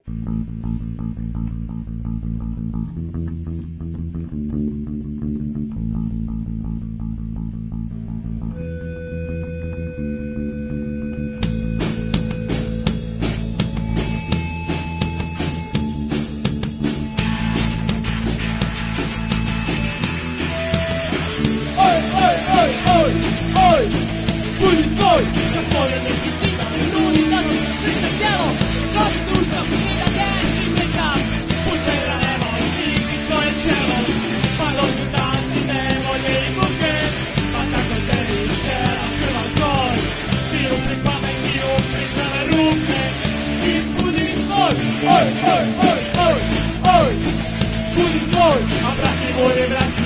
Budi svoj, gospodin ne si čitav, ljudi danas sliče tijelo, kad dušam i da genci prikam, pucaj ranemo i stiži svoje čelo, pa dođu tanci nevolje i buke, pa tako tebi šera krvav kroj, ti upri pameti, upri zele ruke, i budi svoj, oj, budi svoj, a brati voli braći.